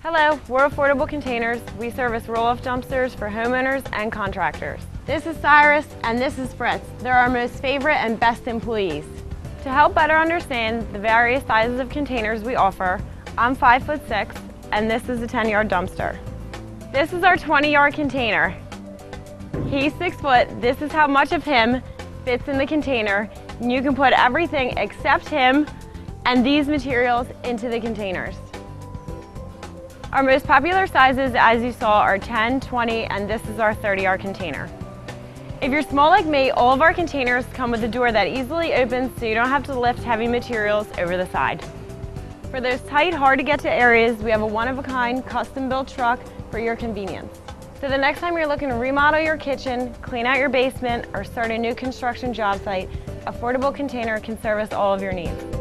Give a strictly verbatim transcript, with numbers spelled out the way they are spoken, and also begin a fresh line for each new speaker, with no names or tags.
Hello, we're Affordable Containers. We service roll-off dumpsters for homeowners and contractors. This is Cyrus and this is Fritz. They're our most favorite and best employees. To help better understand the various sizes of containers we offer, I'm five foot six and this is a ten yard dumpster. This is our twenty yard container. He's six foot. This is how much of him fits in the container. And you can put everything except him and these materials into the containers. Our most popular sizes, as you saw, are ten, twenty, and this is our thirty yard container. If you're small like me, all of our containers come with a door that easily opens so you don't have to lift heavy materials over the side. For those tight, hard to get to areas, we have a one-of-a-kind, custom-built truck for your convenience. So the next time you're looking to remodel your kitchen, clean out your basement, or start a new construction job site, Affordable Container can service all of your needs.